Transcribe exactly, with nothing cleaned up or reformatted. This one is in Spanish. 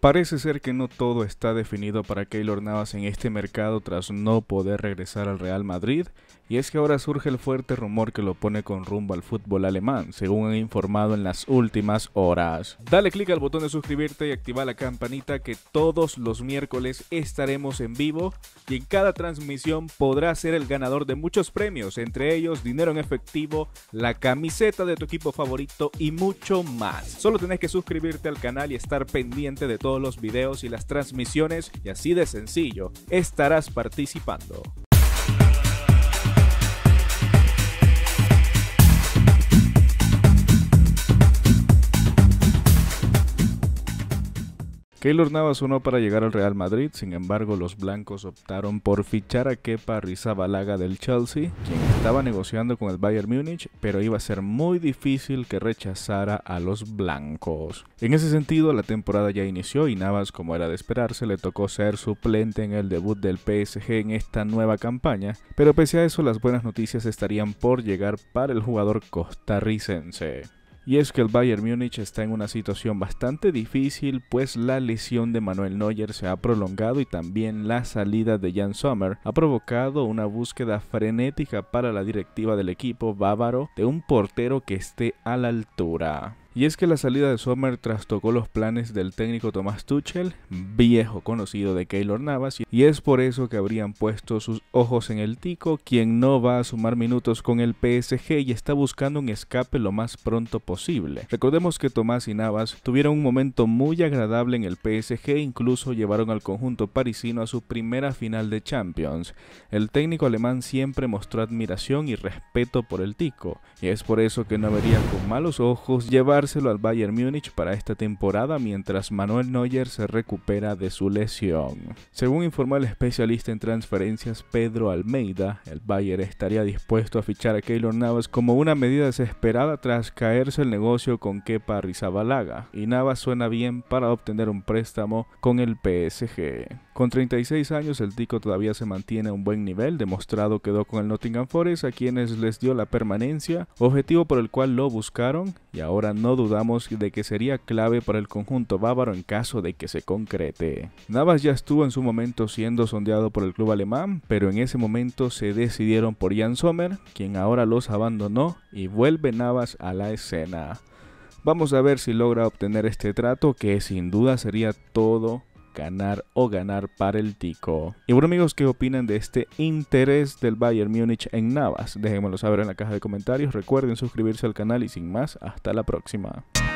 Parece ser que no todo está definido para Keylor Navas en este mercado tras no poder regresar al Real Madrid, y es que ahora surge el fuerte rumor que lo pone con rumbo al fútbol alemán, según han informado en las últimas horas. Dale click al botón de suscribirte y activa la campanita, que todos los miércoles estaremos en vivo y en cada transmisión podrás ser el ganador de muchos premios, entre ellos dinero en efectivo, la camiseta de tu equipo favorito y mucho más. Solo tenés que suscribirte al canal y estar pendiente de todos los videos y las transmisiones, y así de sencillo estarás participando. Keylor Navas sonó para llegar al Real Madrid, sin embargo los blancos optaron por fichar a Kepa Arrizabalaga del Chelsea, quien estaba negociando con el Bayern Múnich, pero iba a ser muy difícil que rechazara a los blancos. En ese sentido, la temporada ya inició y Navas, como era de esperarse, le tocó ser suplente en el debut del P S G en esta nueva campaña, pero pese a eso las buenas noticias estarían por llegar para el jugador costarricense. Y es que el Bayern Múnich está en una situación bastante difícil, pues la lesión de Manuel Neuer se ha prolongado y también la salida de Jan Sommer ha provocado una búsqueda frenética para la directiva del equipo bávaro de un portero que esté a la altura. Y es que la salida de Sommer trastocó los planes del técnico Thomas Tuchel, viejo conocido de Keylor Navas, y es por eso que habrían puesto sus ojos en el Tico, quien no va a sumar minutos con el P S G y está buscando un escape lo más pronto posible. Recordemos que Tomás y Navas tuvieron un momento muy agradable en el P S G, incluso llevaron al conjunto parisino a su primera final de Champions. El técnico alemán siempre mostró admiración y respeto por el Tico, y es por eso que no vería con malos ojos llevar al Bayern Múnich para esta temporada mientras Manuel Neuer se recupera de su lesión. Según informó el especialista en transferencias Pedro Almeida, el Bayern estaría dispuesto a fichar a Keylor Navas como una medida desesperada tras caerse el negocio con Kepa Arrizabalaga, y Navas suena bien para obtener un préstamo con el P S G. Con treinta y seis años, el Tico todavía se mantiene a un buen nivel, demostrado quedó con el Nottingham Forest, a quienes les dio la permanencia, objetivo por el cual lo buscaron, y ahora no dudamos de que sería clave para el conjunto bávaro en caso de que se concrete. Navas ya estuvo en su momento siendo sondeado por el club alemán, pero en ese momento se decidieron por Jan Sommer, quien ahora los abandonó, y vuelve Navas a la escena. Vamos a ver si logra obtener este trato, que sin duda sería todo ganar o ganar para el Tico. Y bueno amigos, ¿qué opinan de este interés del Bayern Múnich en Navas? Déjenmelo saber en la caja de comentarios, recuerden suscribirse al canal y sin más, hasta la próxima.